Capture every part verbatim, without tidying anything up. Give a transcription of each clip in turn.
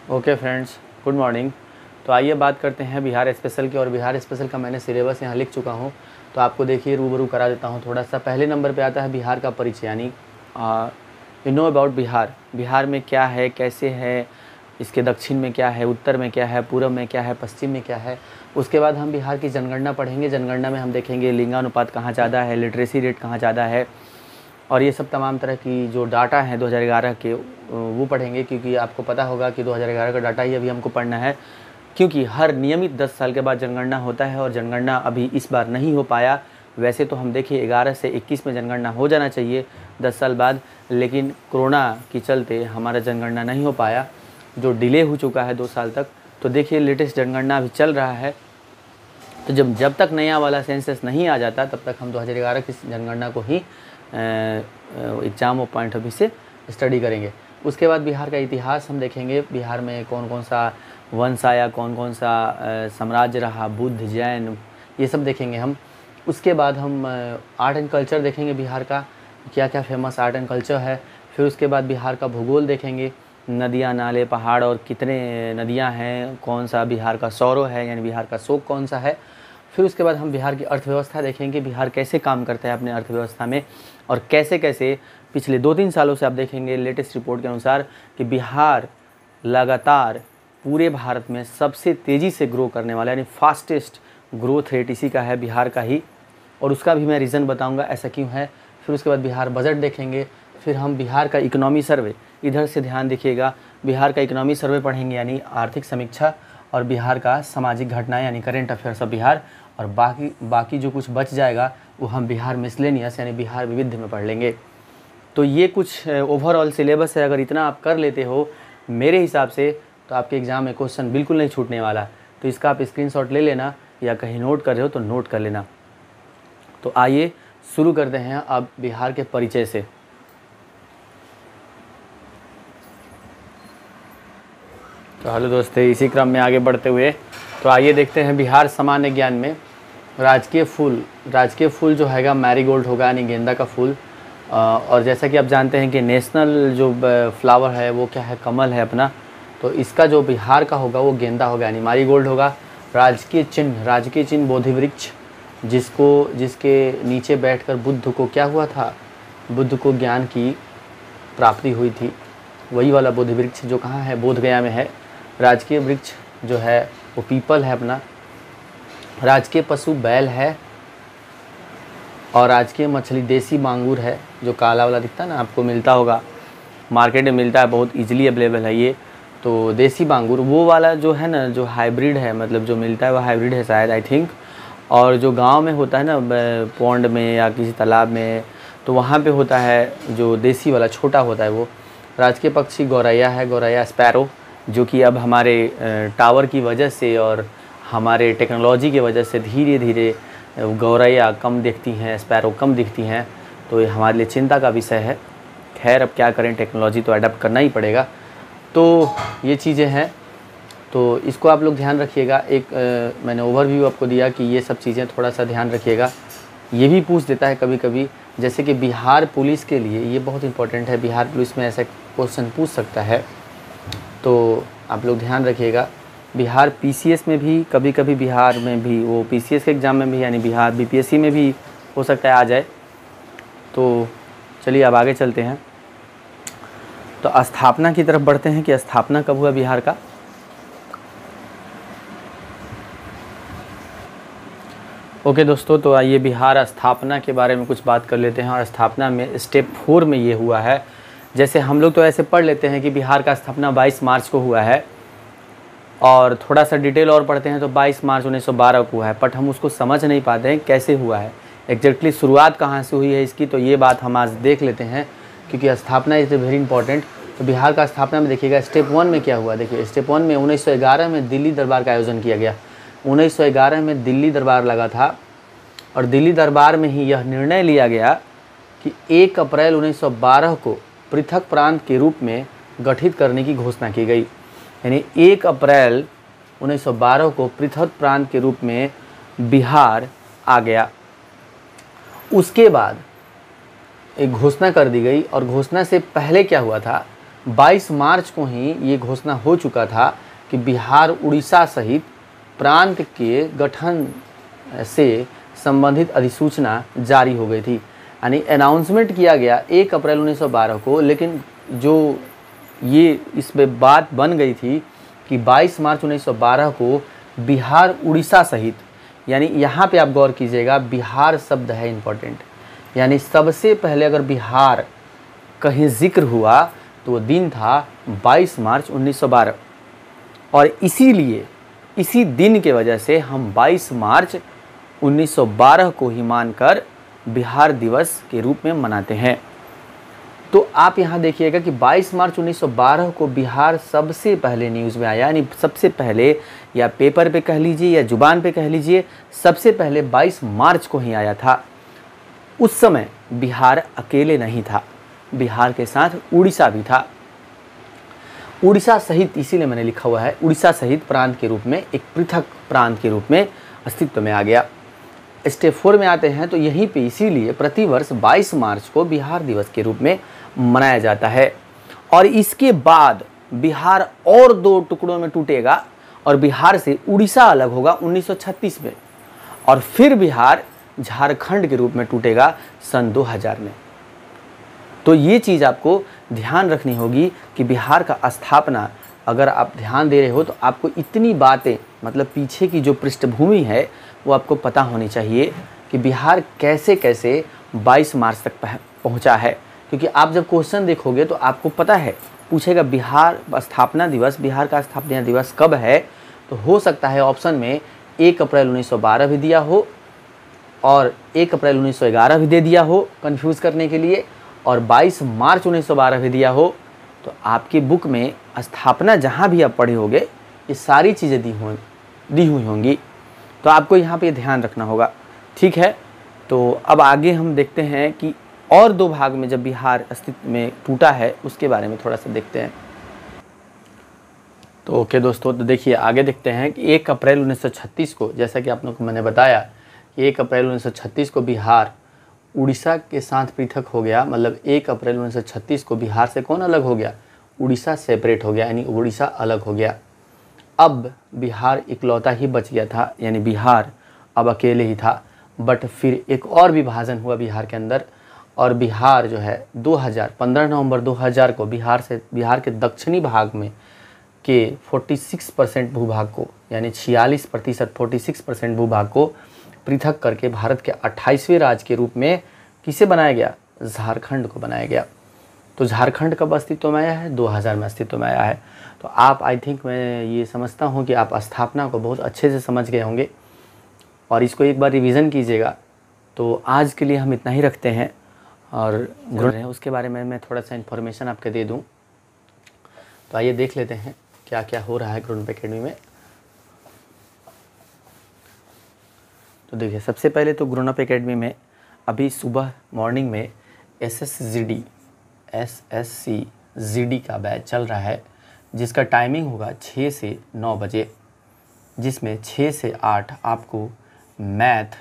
Okay friends, good morning. तो आइए बात करते हैं बिहार स्पेशल की। और बिहार स्पेशल का मैंने सिलेबस यहाँ लिख चुका हूँ, तो आपको देखिए रूबरू करा देता हूँ थोड़ा सा। पहले नंबर पे आता है बिहार का परिचय, यानी you know about Bihar. Bihar में क्या है, कैसे है, इसके दक्षिण में क्या है, उत्तर में क्या है, पूर्व में क्या है, पश्चिम में क्या है। उसके बाद हम बिहार की जनगणना पढ़ेंगे। जनगणना में हम देखेंगे लिंगानुपात कहाँ ज़्यादा है, लिटरेसी रेट कहाँ ज़्यादा है, और ये सब तमाम तरह की जो डाटा हैं दो हज़ार ग्यारह के वो पढ़ेंगे। क्योंकि आपको पता होगा कि दो हज़ार ग्यारह का डाटा ही अभी हमको पढ़ना है, क्योंकि हर नियमित दस साल के बाद जनगणना होता है और जनगणना अभी इस बार नहीं हो पाया। वैसे तो हम देखिए ग्यारह से इक्कीस में जनगणना हो जाना चाहिए दस साल बाद, लेकिन कोरोना के चलते हमारा जनगणना नहीं हो पाया, जो डिले हो चुका है दो साल तक। तो देखिए लेटेस्ट जनगणना अभी चल रहा है, तो जब जब तक नया वाला सेंसस नहीं आ जाता तब तक हम दो हज़ार ग्यारह की जनगणना को ही एग्ज़ाम पॉइंट ऑफ व्यू से स्टडी करेंगे। उसके बाद बिहार का इतिहास हम देखेंगे। बिहार में कौन कौन सा वंश आया, कौन कौन सा साम्राज्य रहा, बुद्ध, जैन, ये सब देखेंगे हम। उसके बाद हम आर्ट एंड कल्चर देखेंगे, बिहार का क्या क्या फेमस आर्ट एंड कल्चर है। फिर उसके बाद बिहार का भूगोल देखेंगे, नदियाँ, नाले, पहाड़ और कितने नदियाँ हैं, कौन सा बिहार का सौरो है, यानी बिहार का शोक कौन सा है। फिर उसके बाद हम बिहार की अर्थव्यवस्था देखेंगे, बिहार कैसे काम करता है अपने अर्थव्यवस्था में, और कैसे कैसे पिछले दो तीन सालों से आप देखेंगे लेटेस्ट रिपोर्ट के अनुसार कि बिहार लगातार पूरे भारत में सबसे तेज़ी से ग्रो करने वाला, यानी फास्टेस्ट ग्रोथ रेट इसी का है, बिहार का ही। और उसका भी मैं रीज़न बताऊंगा ऐसा क्यों है। फिर उसके बाद बिहार बजट देखेंगे। फिर हम बिहार का इकोनॉमी सर्वे, इधर से ध्यान देखिएगा, बिहार का इकोनॉमी सर्वे पढ़ेंगे, यानी आर्थिक समीक्षा, और बिहार का सामाजिक घटनाएं यानी करेंट अफेयर्स ऑफ बिहार। और बाकी बाकी जो कुछ बच जाएगा वो हम बिहार मिसलेनियस यानी बिहार विविध में पढ़ लेंगे। तो ये कुछ ओवरऑल सिलेबस है। अगर इतना आप कर लेते हो मेरे हिसाब से, तो आपके एग्ज़ाम में क्वेश्चन बिल्कुल नहीं छूटने वाला। तो इसका आप स्क्रीनशॉट ले लेना, या कहीं नोट कर रहे हो तो नोट कर लेना। तो आइए शुरू करते हैं अब बिहार के परिचय से। तो हेलो दोस्तों, इसी क्रम में आगे बढ़ते हुए तो आइए देखते हैं बिहार सामान्य ज्ञान में राजकीय फूल। राजकीय फूल जो हैगा मैरीगोल्ड होगा, यानी गेंदा का फूल। और जैसा कि आप जानते हैं कि नेशनल जो फ्लावर है वो क्या है, कमल है अपना। तो इसका जो बिहार का होगा वो गेंदा होगा, यानी मैरीगोल्ड होगा। राजकीय चिन्ह, राजकीय चिन्ह बोधि वृक्ष, जिसको जिसके नीचे बैठकर बुद्ध को क्या हुआ था, बुद्ध को ज्ञान की प्राप्ति हुई थी, वही वाला बोधि वृक्ष जो कहाँ है, बोध गया में है। राजकीय वृक्ष जो है वो पीपल है अपना। राजकीय पशु बैल है। और राजकीय मछली देसी मांगूर है, जो काला वाला दिखता है ना, आपको मिलता होगा मार्केट में, मिलता है, बहुत इजीली अवेलेबल है ये। तो देसी मांगूर वो वाला जो है ना, जो हाइब्रिड है, मतलब जो मिलता है वो हाइब्रिड है शायद, आई थिंक। और जो गांव में होता है ना पौंड में या किसी तालाब में, तो वहाँ पे होता है जो देसी वाला छोटा होता है वो। राजकीय पक्षी गौरैया है, गौरैया स्पैरो, जो कि अब हमारे टावर की वजह से और हमारे टेक्नोलॉजी की वजह से धीरे धीरे गौरैया कम दिखती हैं, स्पैरो कम दिखती हैं। तो ये हमारे लिए चिंता का विषय है। खैर अब क्या करें, टेक्नोलॉजी तो अडेप्ट करना ही पड़ेगा। तो ये चीज़ें हैं, तो इसको आप लोग ध्यान रखिएगा। एक आ, मैंने ओवरव्यू आपको दिया कि ये सब चीज़ें थोड़ा सा ध्यान रखिएगा। ये भी पूछ देता है कभी कभी, जैसे कि बिहार पुलिस के लिए ये बहुत इंपॉर्टेंट है, बिहार पुलिस में ऐसा क्वेश्चन पूछ सकता है, तो आप लोग ध्यान रखिएगा। बिहार पीसीएस में भी कभी कभी, बिहार में भी वो पीसीएस के एग्ज़ाम में भी, यानी बिहार बीपीएससी में भी हो सकता है आ जाए। तो चलिए अब आगे चलते हैं। तो स्थापना की तरफ बढ़ते हैं कि स्थापना कब हुआ बिहार का। ओके दोस्तों, तो आइए बिहार स्थापना के बारे में कुछ बात कर लेते हैं। और स्थापना में स्टेप फोर में ये हुआ है। जैसे हम लोग तो ऐसे पढ़ लेते हैं कि बिहार का स्थापना बाईस मार्च को हुआ है, और थोड़ा सा डिटेल और पढ़ते हैं तो बाईस मार्च उन्नीस सौ बारह को हुआ है। बट हम उसको समझ नहीं पाते हैं कैसे हुआ है, एग्जैक्टली शुरुआत कहाँ से हुई है इसकी। तो ये बात हम आज देख लेते हैं, क्योंकि स्थापना इज़ वेरी इंपॉर्टेंट। तो बिहार का स्थापना में देखिएगा स्टेप वन में क्या हुआ। देखिए स्टेप वन में उन्नीस सौ ग्यारह में दिल्ली दरबार का आयोजन किया गया। उन्नीस सौ ग्यारह में दिल्ली दरबार लगा था, और दिल्ली दरबार में ही यह निर्णय लिया गया कि एक अप्रैल उन्नीस सौ बारह को पृथक प्रांत के रूप में गठित करने की घोषणा की गई। यानी एक अप्रैल उन्नीस सौ बारह को पृथक प्रांत के रूप में बिहार आ गया। उसके बाद एक घोषणा कर दी गई, और घोषणा से पहले क्या हुआ था, बाईस मार्च को ही ये घोषणा हो चुका था कि बिहार उड़ीसा सहित प्रांत के गठन से संबंधित अधिसूचना जारी हो गई थी। यानी अनाउंसमेंट किया गया एक अप्रैल उन्नीस सौ बारह को, लेकिन जो ये इस पे बात बन गई थी कि बाईस मार्च उन्नीस सौ बारह को बिहार उड़ीसा सहित, यानी यहाँ पे आप गौर कीजिएगा, बिहार शब्द है इम्पोर्टेंट, यानी सबसे पहले अगर बिहार कहीं जिक्र हुआ तो वो दिन था बाईस मार्च उन्नीस सौ बारह। और इसीलिए इसी दिन के वजह से हम बाईस मार्च उन्नीस सौ बारह को ही मानकर बिहार दिवस के रूप में मनाते हैं। तो आप यहाँ देखिएगा कि बाईस मार्च उन्नीस सौ बारह को बिहार सबसे पहले न्यूज़ में आया, यानी सबसे पहले, या पेपर पे कह लीजिए या जुबान पे कह लीजिए, सबसे पहले बाईस मार्च को ही आया था। उस समय बिहार अकेले नहीं था, बिहार के साथ उड़ीसा भी था। उड़ीसा सहित, इसीलिए मैंने लिखा हुआ है, उड़ीसा सहित प्रांत के रूप में, एक पृथक प्रांत के रूप में अस्तित्व में आ गया। स्टेप फोर में आते हैं तो यहीं पे इसीलिए प्रतिवर्ष बाईस मार्च को बिहार दिवस के रूप में मनाया जाता है। और इसके बाद बिहार और दो टुकड़ों में टूटेगा और बिहार से उड़ीसा अलग होगा उन्नीस सौ छत्तीस में, और फिर बिहार झारखंड के रूप में टूटेगा सन दो हज़ार में। तो ये चीज़ आपको ध्यान रखनी होगी कि बिहार का स्थापना, अगर आप ध्यान दे रहे हो तो आपको इतनी बातें, मतलब पीछे की जो पृष्ठभूमि है वो आपको पता होनी चाहिए कि बिहार कैसे कैसे बाईस मार्च तक पहुंचा है। क्योंकि आप जब क्वेश्चन देखोगे तो आपको पता है, पूछेगा बिहार स्थापना दिवस, बिहार का स्थापना दिवस कब है, तो हो सकता है ऑप्शन में एक अप्रैल उन्नीस सौ बारह भी दिया हो और एक अप्रैल उन्नीस सौ ग्यारह भी दे दिया हो कंफ्यूज करने के लिए, और बाईस मार्च उन्नीस सौ बारह भी दिया हो। तो आपकी बुक में स्थापना जहाँ भी आप पढ़े होंगे ये सारी चीज़ें दी हुई दी हुई होंगी, तो आपको यहाँ पे ध्यान रखना होगा। ठीक है, तो अब आगे हम देखते हैं कि और दो भाग में जब बिहार अस्तित्व में टूटा है उसके बारे में थोड़ा सा देखते हैं। तो ओके दोस्तों, तो देखिए आगे देखते हैं कि एक अप्रैल उन्नीस सौ छत्तीस को, जैसा कि आप लोग को मैंने बताया कि एक अप्रैल उन्नीस सौ छत्तीस को बिहार उड़ीसा के साथ पृथक हो गया। मतलब एक अप्रैल उन्नीस सौ छत्तीस को बिहार से कौन अलग हो गया? उड़ीसा सेपरेट हो गया, यानी उड़ीसा अलग हो गया। अब बिहार इकलौता ही बच गया था, यानी बिहार अब अकेले ही था। बट फिर एक और विभाजन हुआ बिहार के अंदर, और बिहार जो है दो हज़ार पंद्रह नवंबर दो हज़ार को बिहार से बिहार के दक्षिणी भाग में के छियालीस परसेंट भूभाग को, यानी छियालीस प्रतिशत छियालीस परसेंट भूभाग को पृथक करके भारत के अट्ठाईसवें राज्य के रूप में किसे बनाया गया? झारखंड को बनाया गया। तो झारखंड कब अस्तित्व में आया है? दो हज़ार में अस्तित्व में आया है। तो आप, आई थिंक मैं ये समझता हूँ कि आप स्थापना को बहुत अच्छे से समझ गए होंगे और इसको एक बार रिवीजन कीजिएगा। तो आज के लिए हम इतना ही रखते हैं, और गुण उसके बारे में मैं थोड़ा सा इन्फॉर्मेशन आपके दे दूँ। तो आइए देख लेते हैं क्या क्या हो रहा है ग्रोनअप एकेडमी में। तो देखिए, सबसे पहले तो ग्रोनअप एकेडमी में अभी सुबह मॉर्निंग में S S G D S S C G D का बैच चल रहा है, जिसका टाइमिंग होगा छः से नौ बजे, जिसमें छः से आठ आपको मैथ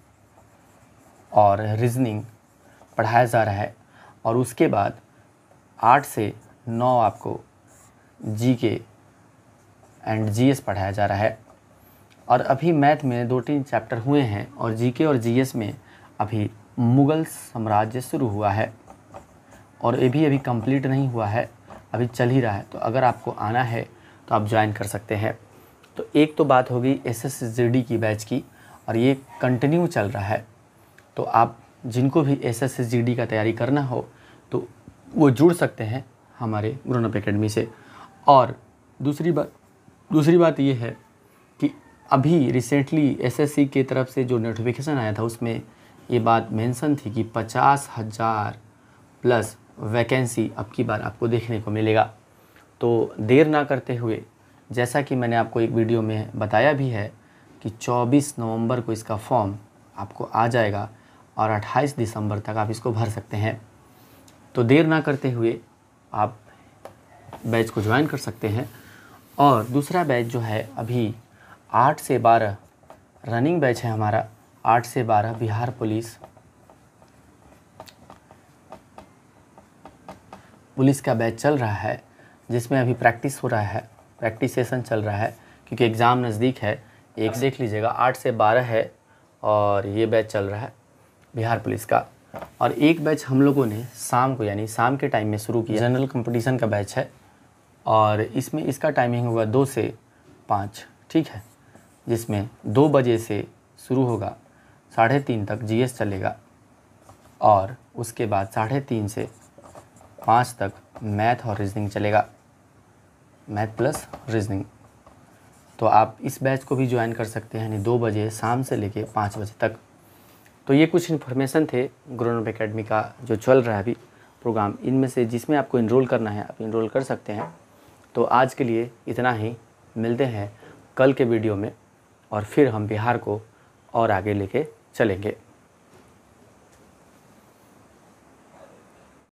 और रीजनिंग पढ़ाया जा रहा है, और उसके बाद आठ से नौ आपको जी के एंड जी एस पढ़ाया जा रहा है। और अभी मैथ में दो तीन चैप्टर हुए हैं, और जीके और जीएस में अभी मुग़ल साम्राज्य शुरू हुआ है, और ये भी अभी कंप्लीट नहीं हुआ है, अभी चल ही रहा है। तो अगर आपको आना है तो आप ज्वाइन कर सकते हैं। तो एक तो बात होगी एस एस जी डी की बैच की, और ये कंटिन्यू चल रहा है। तो आप जिनको भी एस एस जी डी का तैयारी करना हो तो वो जुड़ सकते हैं हमारे ग्रोनअप एकेडमी से। और दूसरी बात दूसरी बात ये है कि अभी रिसेंटली एसएससी की तरफ से जो नोटिफिकेशन आया था उसमें ये बात मेंशन थी कि पचास हज़ार प्लस वैकेंसी अब की बार आपको देखने को मिलेगा। तो देर ना करते हुए, जैसा कि मैंने आपको एक वीडियो में बताया भी है कि चौबीस नवंबर को इसका फॉर्म आपको आ जाएगा और अट्ठाईस दिसंबर तक आप इसको भर सकते हैं। तो देर ना करते हुए आप बैच को ज्वाइन कर सकते हैं। और दूसरा बैच जो है अभी आठ से बारह रनिंग बैच है हमारा, आठ से बारह बिहार पुलिस पुलिस का बैच चल रहा है, जिसमें अभी प्रैक्टिस हो रहा है, प्रैक्टिस सेशन चल रहा है क्योंकि एग्ज़ाम नज़दीक है। एक देख लीजिएगा आठ से बारह है और ये बैच चल रहा है बिहार पुलिस का। और एक बैच हम लोगों ने शाम को यानी शाम के टाइम में शुरू किया, जनरल कंपटीशन का बैच है और इसमें इसका टाइमिंग होगा दो से पाँच, ठीक है, जिसमें दो बजे से शुरू होगा, साढ़े तीन तक जीएस चलेगा और उसके बाद साढ़े तीन से पाँच तक मैथ और रीजनिंग चलेगा, मैथ प्लस रीजनिंग। तो आप इस बैच को भी ज्वाइन कर सकते हैं, यानी दो बजे शाम से लेके पाँच बजे तक। तो ये कुछ इन्फॉर्मेशन थे ग्रोनअप एकेडमी का जो चल रहा है अभी प्रोग्राम। इनमें से जिसमें आपको इनरोल करना है आप इनरोल कर सकते हैं। तो आज के लिए इतना ही, मिलते हैं कल के वीडियो में और फिर हम बिहार को और आगे लेके चलेंगे।